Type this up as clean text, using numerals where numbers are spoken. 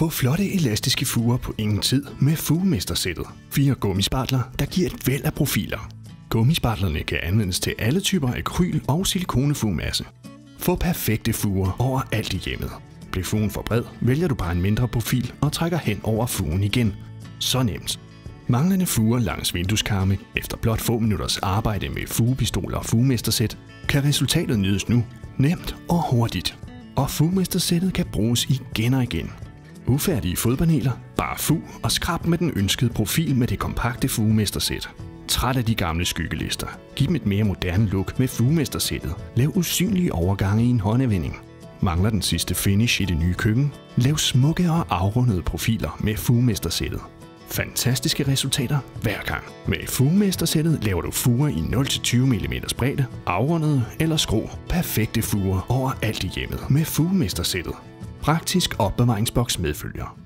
Få flotte elastiske fuger på ingen tid med Fugemesterssættet. 4 gummispartler, der giver et væld af profiler. Gummispartlerne kan anvendes til alle typer akryl- og silikonefugemasse. Få perfekte fuger overalt i hjemmet. Bliver fugen for bred, vælger du bare en mindre profil og trækker hen over fugen igen. Så nemt. Manglende fuger langs vindueskarme efter blot få minutters arbejde med fugepistoler og Fugemesterssæt kan resultatet nydes nu, nemt og hurtigt. Og Fugemesterssættet kan bruges igen og igen. Ufærdige fodpaneler, bare fug og skrab med den ønskede profil med det kompakte Fugemesterssæt. Træt af de gamle skyggelister. Giv dem et mere moderne look med Fugemesterssættet. Lav usynlige overgange i en håndevending. Mangler den sidste finish i det nye køkken? Lav smukke og afrundede profiler med Fugemesterssættet. Fantastiske resultater hver gang. Med Fugemesterssættet laver du fuger i 0-20 mm bredde, afrundede eller skrå. Perfekte fuger overalt i hjemmet med Fugemesterssættet. Praktisk opbevaringsboks medfølger.